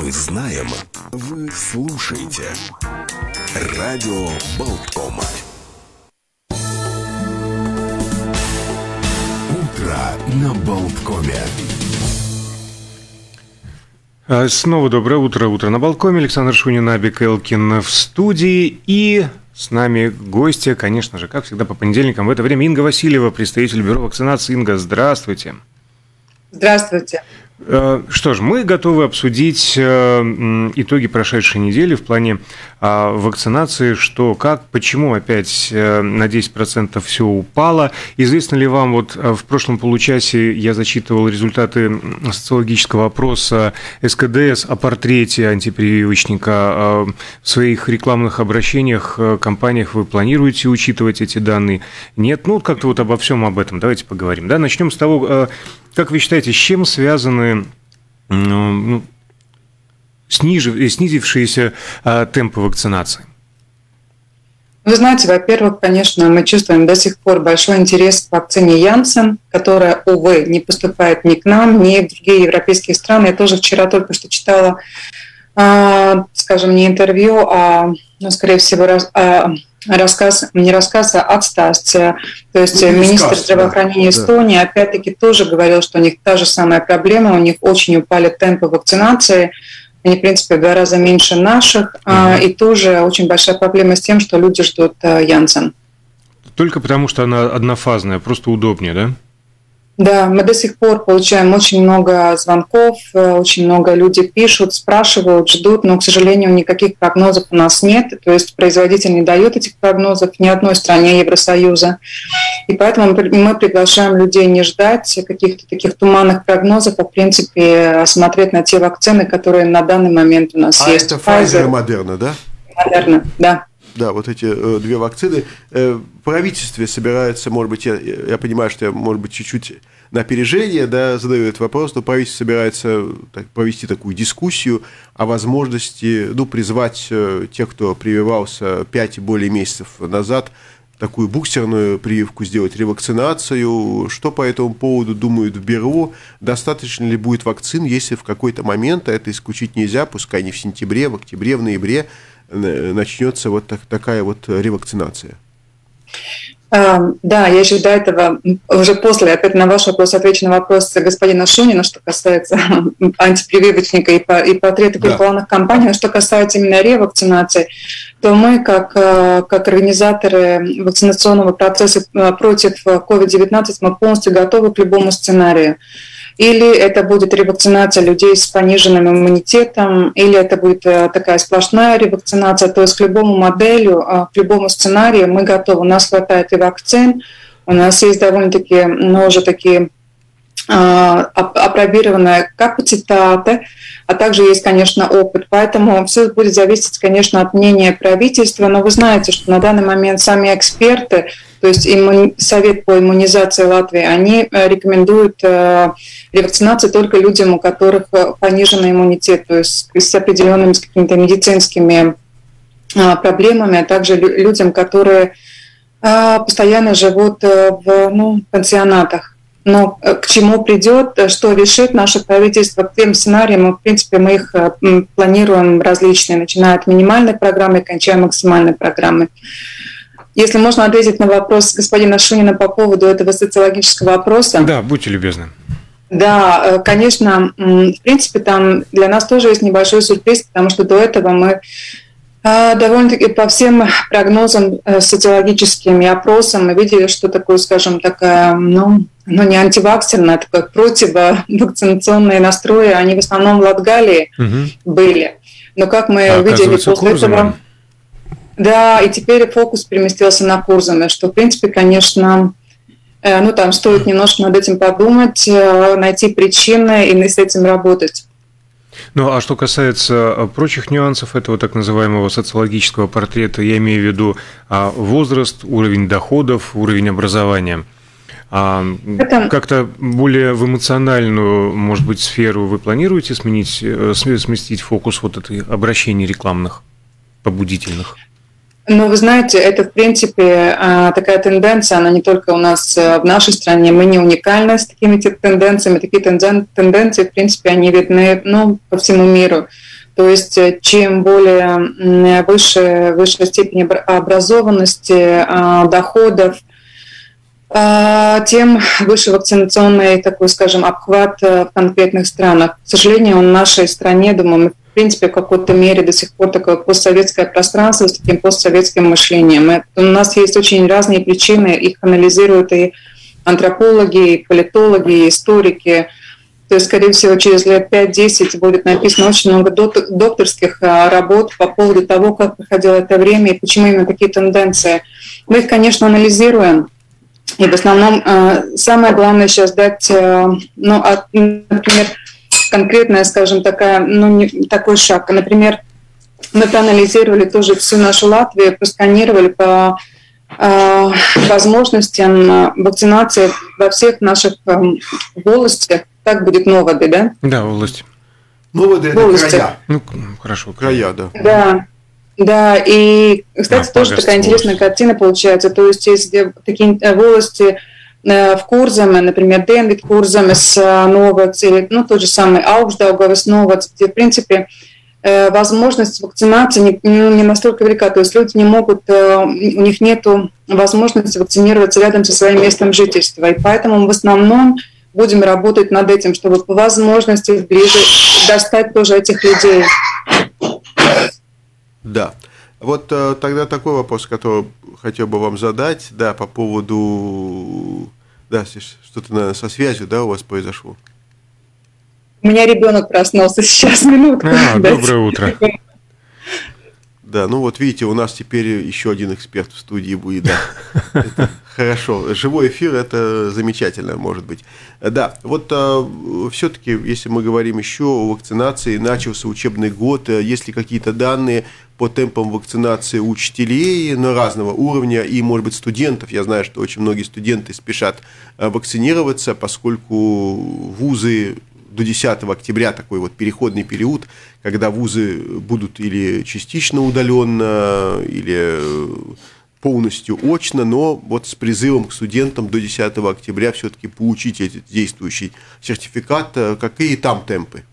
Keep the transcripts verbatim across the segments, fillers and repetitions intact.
Мы знаем, вы слушаете. Радио Болтком. Утро на Болткоме. Снова доброе утро. Утро на Болткоме. Александр Шунин, Абик Элкин в студии. И с нами гостья, конечно же, как всегда по понедельникам в это время, Инга Васильева, представитель бюро вакцинации. Инга, здравствуйте. Здравствуйте. Что ж, мы готовы обсудить итоги прошедшей недели в плане вакцинации, что, как, почему опять на десять процентов все упало. Известно ли вам, вот в прошлом получасе я зачитывал результаты социологического опроса эс ка дэ эс о портрете антипрививочника. В своих рекламных обращениях, компаниях вы планируете учитывать эти данные? Нет? Ну, как-то вот обо всем об этом давайте поговорим. Да? Начнем с того, как вы считаете, с чем связаны ну, снижив, снизившиеся а, темпы вакцинации? Вы знаете, во-первых, конечно, мы чувствуем до сих пор большой интерес к вакцине Janssen, которая, увы, не поступает ни к нам, ни в другие европейские страны. Я тоже вчера только что читала, а, скажем, не интервью, а, ну, скорее всего, раз, а, рассказ, не рассказ, а отстас. То есть ну, министр рассказ, здравоохранения да. Эстонии опять-таки тоже говорил, что у них та же самая проблема, у них очень упали темпы вакцинации, они, в принципе, в два раза меньше наших, mm-hmm. и тоже очень большая проблема с тем, что люди ждут Janssen. Только потому, что она однофазная, просто удобнее, да? Да, мы до сих пор получаем очень много звонков, очень много людей пишут, спрашивают, ждут, но, к сожалению, никаких прогнозов у нас нет. То есть производитель не дает этих прогнозов ни одной стране Евросоюза. И поэтому мы приглашаем людей не ждать каких-то таких туманных прогнозов, а, в принципе, смотреть на те вакцины, которые на данный момент у нас а есть. А это Pfizer и Moderna, да? Moderna, да. Да, вот эти э, две вакцины. Э, в правительстве собирается, может быть, я, я понимаю, что я, может быть, чуть-чуть на опережение, да, задаю этот вопрос, но правительство собирается так, провести такую дискуссию о возможности, ну, призвать э, тех, кто прививался пять и более месяцев назад, такую бустерную прививку сделать, ревакцинацию. Что по этому поводу думают в бюро? Достаточно ли будет вакцин, если в какой-то момент, а это исключить нельзя, пускай не в сентябре, в октябре, в ноябре, начнется вот так, такая вот ревакцинация? Да, я еще до этого, уже после, опять на ваш вопрос отвечу на вопрос господина Шунина, что касается антипрививочника и, по, и портретов да. рекламных кампаний, но что касается именно ревакцинации, то мы, как, как организаторы вакцинационного процесса против ковид девятнадцать, мы полностью готовы к любому сценарию. Или это будет ревакцинация людей с пониженным иммунитетом, или это будет такая сплошная ревакцинация. То есть к любому моделю, к любому сценарию мы готовы. У нас хватает и вакцин, у нас есть довольно-таки, ну, уже такие апробированные капацитаты, а также есть, конечно, опыт. Поэтому все будет зависеть, конечно, от мнения правительства. Но вы знаете, что на данный момент сами эксперты, то есть иммуни... Совет по иммунизации Латвии, они рекомендуют ревакцинацию только людям, у которых пониженный иммунитет, то есть с определенными с какими-то медицинскими проблемами, а также людям, которые постоянно живут в ну, пансионатах. Но к чему придет, что решит наше правительство, к тем сценариям, в принципе, мы их планируем различные, начиная от минимальной программы и кончая максимальной программой. Если можно ответить на вопрос господина Шунина по поводу этого социологического опроса. Да, будьте любезны. Да, конечно, в принципе, там для нас тоже есть небольшой сюрприз, потому что до этого мы довольно-таки по всем прогнозам социологическим и опросам мы видели, что такое, скажем, такая, ну, ну не антиваксерная, а такое противовакцинационные настрои, они в основном в Латгалии угу. были. Но как мы а, видели после Курзаме. Этого... Да, и теперь фокус переместился на Курзаме, что, в принципе, конечно, ну, там стоит немножко над этим подумать, найти причины и с этим работать. Ну, а что касается прочих нюансов этого так называемого социологического портрета, я имею в виду возраст, уровень доходов, уровень образования. Это... Как-то более в эмоциональную, может быть, сферу вы планируете сменить, сместить фокус вот этой обращений рекламных, побудительных? Ну, вы знаете, это, в принципе, такая тенденция, она не только у нас в нашей стране, мы не уникальны с такими тенденциями, такие тенденции, в принципе, они видны, ну, по всему миру. То есть, чем более выше, высшая степень образованности, доходов, тем выше вакцинационный такой, скажем, обхват в конкретных странах. К сожалению, в нашей стране, думаю, мы, в принципе, в какой-то мере до сих пор такое постсоветское пространство с таким постсоветским мышлением. Это, у нас есть очень разные причины, их анализируют и антропологи, и политологи, и историки. То есть, скорее всего, через лет пять-десять будет написано очень много докторских работ по поводу того, как проходило это время и почему именно такие тенденции. Мы их, конечно, анализируем. И в основном самое главное сейчас дать, ну, например, конкретная, скажем, такая, ну, не, такой шаг. Например, мы проанализировали тоже всю нашу Латвию, просканировали по э, возможностям вакцинации во всех наших э, волостях. Так будет новоды, да? Да, волости. Новоды – это края. Ну, хорошо. Края, да. Да. Да, и, кстати, а, тоже такая интересная волость. Картина получается. То есть, если такие волости в Курзаме, например, Денвид Курзамес Новац, или, ну, тот же самый Аugstdaugavas Новац, где, в принципе, возможность вакцинации не, не настолько велика. То есть люди не могут, у них нет возможности вакцинироваться рядом со своим местом жительства. И поэтому в основном будем работать над этим, чтобы по возможности ближе достать тоже этих людей. Да. Вот э, тогда такой вопрос, который хотел бы вам задать, да, по поводу, да, что-то, наверное, со связью, да, у вас произошло? У меня ребенок проснулся сейчас, минутку. А, доброе утро. Да, ну вот видите, у нас теперь еще один эксперт в студии будет, да. Это хорошо. Живой эфир – это замечательно, может быть. Да, вот а, все-таки, если мы говорим еще о вакцинации, начался учебный год, есть ли какие-то данные по темпам вакцинации учителей на разного уровня и, может быть, студентов? Я знаю, что очень многие студенты спешат вакцинироваться, поскольку вузы до десятого октября такой вот переходный период, когда вузы будут или частично удаленно, или полностью очно, но вот с призывом к студентам до десятого октября все-таки получить этот действующий сертификат. Какие там темпы?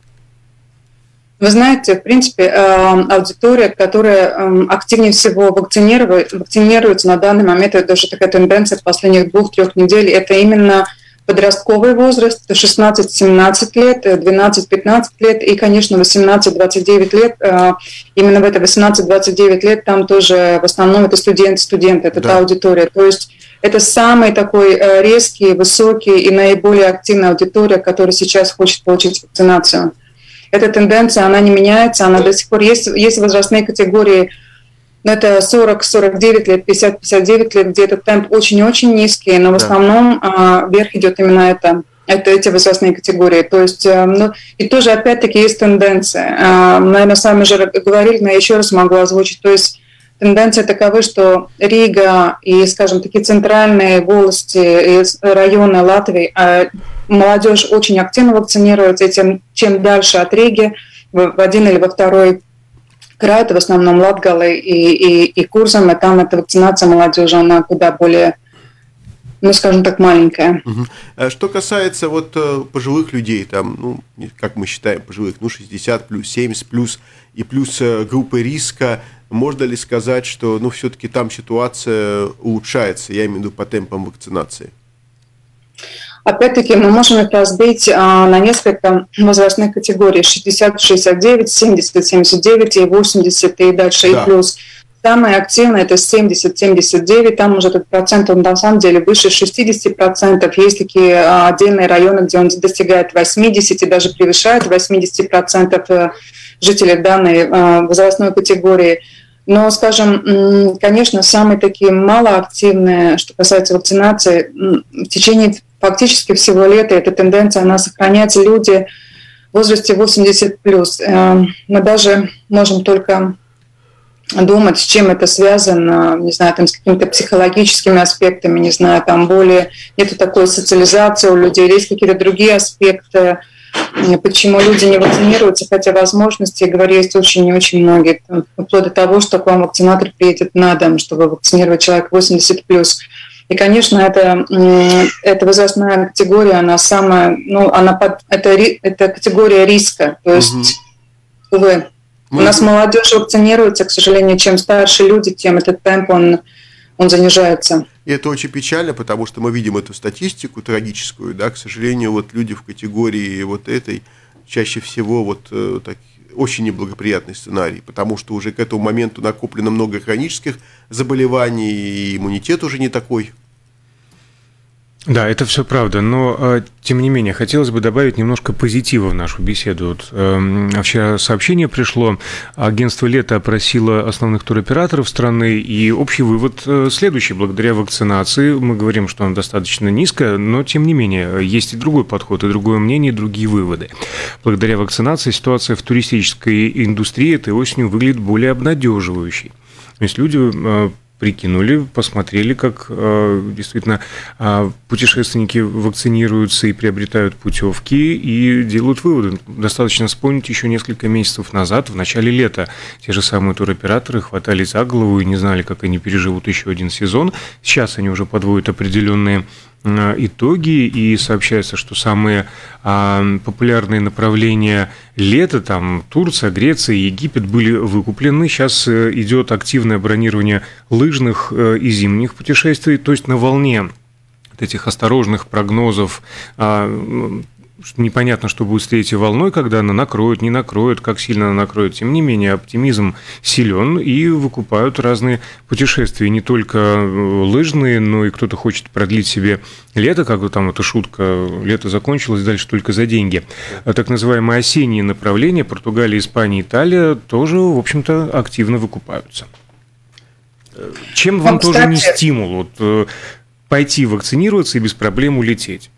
Вы знаете, в принципе, аудитория, которая активнее всего вакцинируется на данный момент, это даже такая тенденция последних двух-трех недель, это именно подростковый возраст, шестнадцать-семнадцать лет, двенадцать-пятнадцать лет и, конечно, восемнадцать-двадцать девять лет. Именно в это восемнадцать-двадцать девять лет там тоже в основном это студенты, студенты, это да. Та аудитория. То есть это самый такой резкий, высокий и наиболее активная аудитория, которая сейчас хочет получить вакцинацию. Эта тенденция, она не меняется, она до сих пор есть. Есть возрастные категории, но это сорок-сорок девять лет, пятьдесят-пятьдесят девять лет, где этот темп очень-очень низкий, но в основном а, вверх идет именно это, это, эти возрастные категории. То есть, а, ну, и тоже опять-таки есть тенденция. А, наверное, сами же говорили, но я еще раз могу озвучить. То есть тенденция такова, что Рига и, скажем, такие центральные волости и районы Латвии, а, молодежь очень активно вакцинируется, и тем, чем дальше от Риги, в, в один или во второй край, это в основном Латгалы и, и, и Курзаме, там эта вакцинация молодежи, она куда более, ну, скажем так, маленькая. Угу. Что касается вот пожилых людей, там, ну, как мы считаем пожилых, ну, шестьдесят плюс, семьдесят плюс и плюс группы риска, можно ли сказать, что, ну, все-таки там ситуация улучшается, я имею в виду по темпам вакцинации? Опять-таки мы можем их разбить а, на несколько возрастных категорий: шестьдесят-шестьдесят девять, семьдесят-семьдесят девять и восемьдесят и дальше, да. И плюс. Самое активное это семьдесят-семьдесят девять, там уже этот процент, он на самом деле выше шестьдесят процентов. Есть такие а, отдельные районы, где он достигает восемьдесят и даже превышает восемьдесят процентов жителей данной а, возрастной категории. Но, скажем, конечно, самые такие малоактивные, что касается вакцинации, в течение фактически всего лета эта тенденция, она сохраняется. Люди в возрасте восемьдесят плюс. Мы даже можем только думать, с чем это связано, не знаю, там, с какими-то психологическими аспектами, не знаю, там более, нету такой социализации у людей, есть какие-то другие аспекты. почему люди не вакцинируются, хотя возможности, говорю, есть очень и очень многие, вплоть до того, что к вам вакцинатор приедет на дом, чтобы вакцинировать человека восемьдесят плюс. И, конечно, это, это возрастная категория, она самая, ну, она под, это, это категория риска. То есть, угу. увы, у нас молодежь вакцинируется, к сожалению, чем старше люди, тем этот темп, он, он занижается. И это очень печально, потому что мы видим эту статистику трагическую, да, к сожалению, вот люди в категории вот этой чаще всего вот так, очень неблагоприятный сценарий, потому что уже к этому моменту накоплено много хронических заболеваний, и иммунитет уже не такой. Да, это все правда, но, тем не менее, хотелось бы добавить немножко позитива в нашу беседу. Вот, э, вчера сообщение пришло, агентство «Лето» опросило основных туроператоров страны, и общий вывод следующий. Благодаря вакцинации, мы говорим, что она достаточно низкая, но, тем не менее, есть и другой подход, и другое мнение, и другие выводы. Благодаря вакцинации ситуация в туристической индустрии этой осенью выглядит более обнадеживающей. То есть люди э, прикинули, посмотрели, как э, действительно э, путешественники вакцинируются и приобретают путевки, и делают выводы. Достаточно вспомнить еще несколько месяцев назад, в начале лета, те же самые туроператоры хватались за голову и не знали, как они переживут еще один сезон. Сейчас они уже подводят определенные итоги, и сообщается, что самые а, популярные направления лета, там Турция, Греция, Египет, были выкуплены. Сейчас идет активное бронирование лыжных и зимних путешествий, то есть на волне этих осторожных прогнозов. А, непонятно, что будет с третьей волной, когда она накроет, не накроет, как сильно она накроет. Тем не менее, оптимизм силен, и выкупают разные путешествия, не только лыжные, но и кто-то хочет продлить себе лето, как бы там эта шутка, лето закончилось, дальше только за деньги. Так называемые осенние направления, Португалия, Испания, Италия, тоже, в общем-то, активно выкупаются. Чем вам тоже не стимул вот, пойти вакцинироваться и без проблем улететь?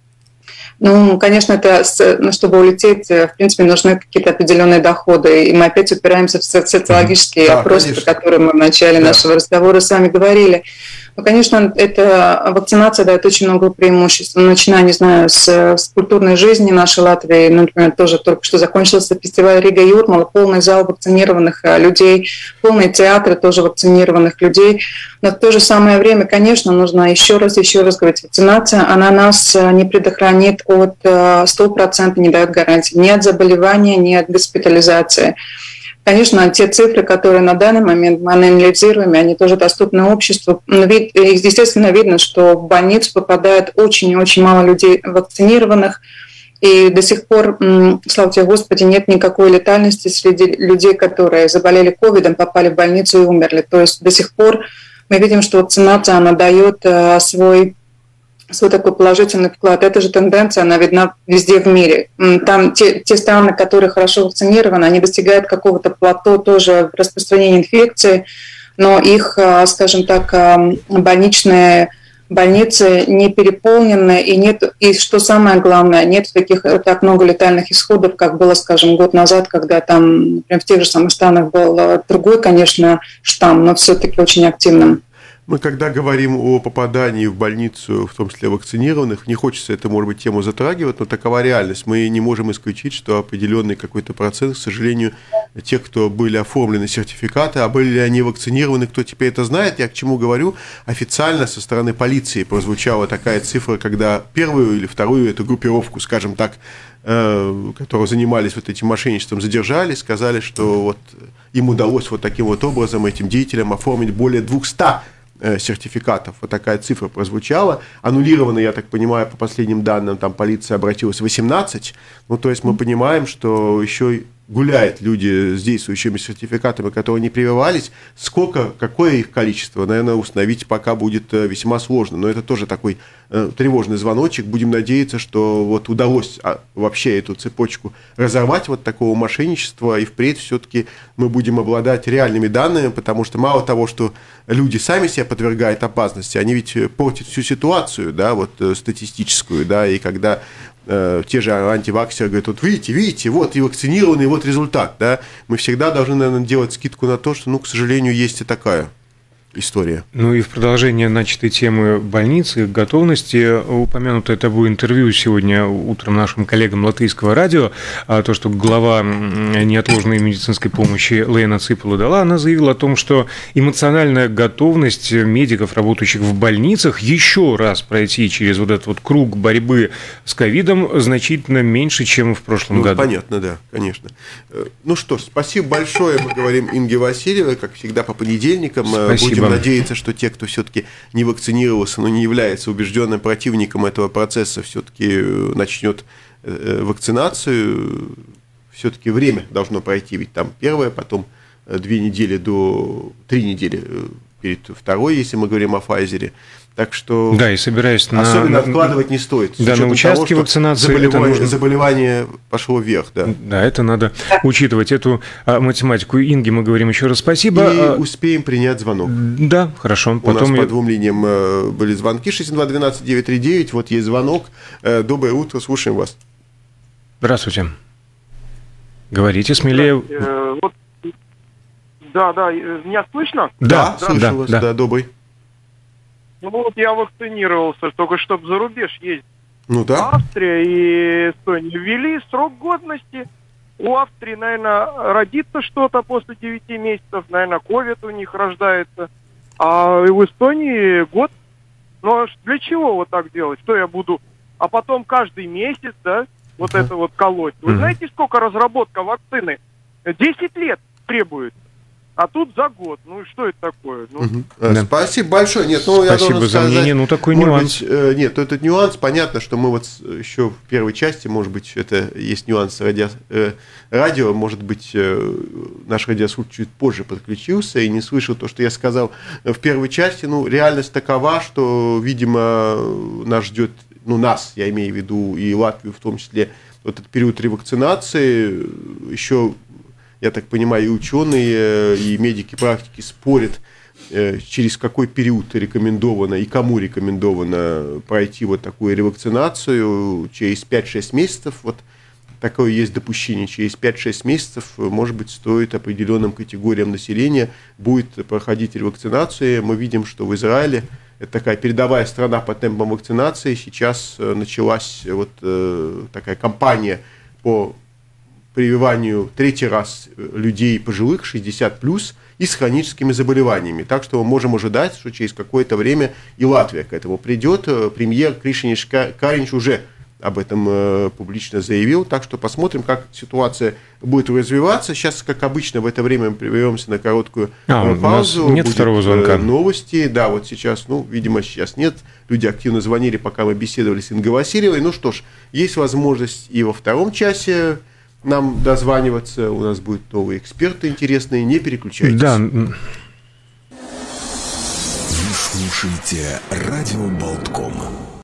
Ну, конечно, это, чтобы улететь, в принципе, нужны какие-то определенные доходы. И мы опять упираемся в социологические да, опросы, конечно. Про которые мы в начале да. нашего разговора с вами говорили. Ну, конечно, эта вакцинация дает очень много преимуществ. Начиная, не знаю, с, с культурной жизни нашей Латвии, например, тоже только что закончился фестиваль Рига Юрмала, полный зал вакцинированных людей, полные театры тоже вакцинированных людей. Но в то же самое время, конечно, нужно еще раз, еще раз говорить, вакцинация, она нас не предохранит от сто процентов, не дает гарантии ни от заболевания, ни от госпитализации. Конечно, те цифры, которые на данный момент мы анализируем, они тоже доступны обществу. Естественно, видно, что в больницу попадает очень и очень мало людей вакцинированных. И до сих пор, слава тебе Господи, нет никакой летальности среди людей, которые заболели ковидом, попали в больницу и умерли. То есть до сих пор мы видим, что вакцинация, она дает свой... свой такой положительный вклад. Эта же тенденция, она видна везде в мире. Там те, те страны, которые хорошо вакцинированы, они достигают какого-то плато тоже в распространении инфекции, но их, скажем так, больничные больницы не переполнены, и нет, и что самое главное, нет таких так много летальных исходов, как было, скажем, год назад, когда там, например, в тех же самых странах был другой, конечно, штамм, но все-таки очень активным. Мы когда говорим о попадании в больницу, в том числе вакцинированных, не хочется это, может быть, тему затрагивать, но такова реальность. Мы не можем исключить, что определенный какой-то процент, к сожалению, тех, кто были оформлены сертификаты, а были ли они вакцинированы, кто теперь это знает. Я к чему говорю? Официально со стороны полиции прозвучала такая цифра, когда первую или вторую эту группировку, скажем так, которые занимались вот этим мошенничеством, задержали, сказали, что вот им удалось вот таким вот образом этим деятелям оформить более двухсот сертификатов. Вот такая цифра прозвучала. Аннулировано, я так понимаю, по последним данным, там полиция обратилась восемнадцать. Ну, то есть мы понимаем, что еще гуляют люди с действующими сертификатами, которые не прививались. Сколько, какое их количество, наверное, установить пока будет весьма сложно. Но это тоже такой э, тревожный звоночек. Будем надеяться, что вот удалось а, вообще эту цепочку разорвать вот такого мошенничества, и впредь все-таки мы будем обладать реальными данными, потому что мало того, что люди сами себя подвергают опасности, они ведь портят всю ситуацию, да, вот статистическую, да, и когда те же антиваксеры говорят, вот видите, видите, вот и вакцинированный, вот результат, да, мы всегда должны, наверное, делать скидку на то, что, ну, к сожалению, есть и такая история. Ну и в продолжение начатой темы больницы, готовности, упомянутое тобой интервью сегодня утром нашим коллегам Латвийского радио, то, что глава неотложной медицинской помощи Лена Ципула дала, она заявила о том, что эмоциональная готовность медиков, работающих в больницах, еще раз пройти через вот этот вот круг борьбы с ковидом значительно меньше, чем в прошлом ну, году. Понятно, да, конечно. Ну что ж, спасибо большое, мы говорим Инге Васильевой, как всегда по понедельникам. Спасибо. Будем надеяться, что те, кто все-таки не вакцинировался, но не является убежденным противником этого процесса, все-таки начнет вакцинацию. Все-таки время должно пройти, ведь там первое, потом две недели до три недели перед второй, если мы говорим о Pfizer. Так что да, и собираясь на... особенно откладывать не стоит. Да, на участке того, вакцинации заболевание, нужно... заболевание пошло вверх. Да, да, это надо учитывать. Эту а, математику. Инге мы говорим еще раз спасибо. И а... успеем принять звонок. Да, хорошо. У Потом нас я... по двум линиям были звонки. шесть два один два девять три девять. Вот есть звонок. Доброе утро, слушаем вас. Здравствуйте. Говорите смелее. Да, вот, да, да, меня слышно? Да, да, слышу да, вас, да. да, добрый. Ну вот я вакцинировался, только чтобы за рубеж ездить. Ну да. Австрия и Эстония ввели срок годности. У Австрии, наверное, родится что-то после девяти месяцев, наверное, ковид у них рождается. А в Эстонии год. Ну для чего вот так делать? Что я буду? А потом каждый месяц, да, вот uh-huh. это вот колоть. Вы uh-huh. знаете, сколько разработка вакцины? Десять лет требует. А тут за год. Ну, что это такое? Ну... Угу. Да. Спасибо большое. Нет, ну, Спасибо я должен за сказать, мнение. Ну, такой нюанс. Быть, э, нет, этот нюанс, понятно, что мы вот еще в первой части, может быть, это есть нюанс радио, э, радио может быть, э, наш радиослушатель чуть позже подключился и не слышал то, что я сказал в первой части. Ну, реальность такова, что, видимо, нас ждет, ну, нас, я имею в виду, и Латвию в том числе, вот этот период ревакцинации еще... Я так понимаю, и ученые, и медики практики спорят, через какой период рекомендовано и кому рекомендовано пройти вот такую ревакцинацию. Через пять-шесть месяцев, вот такое есть допущение, через пять-шесть месяцев, может быть, стоит определенным категориям населения будет проходить ревакцинацию. Мы видим, что в Израиле, это такая передовая страна по темпам вакцинации, сейчас началась вот такая кампания по прививанию третий раз людей пожилых, шестьдесят плюс, и с хроническими заболеваниями. Так что мы можем ожидать, что через какое-то время и Латвия к этому придет. Премьер Кришиниш Каринч уже об этом публично заявил. Так что посмотрим, как ситуация будет развиваться. Сейчас, как обычно, в это время мы прервемся на короткую а, паузу. Нет будет второго звонка. Новости. Да, вот сейчас, ну, видимо, сейчас нет. Люди активно звонили, пока мы беседовали с Ингой Васильевой. Ну что ж, есть возможность и во втором часе нам дозваниваться, у нас будут новые эксперты интересные, не переключайтесь. Да. Вы слушаете радио Болтком.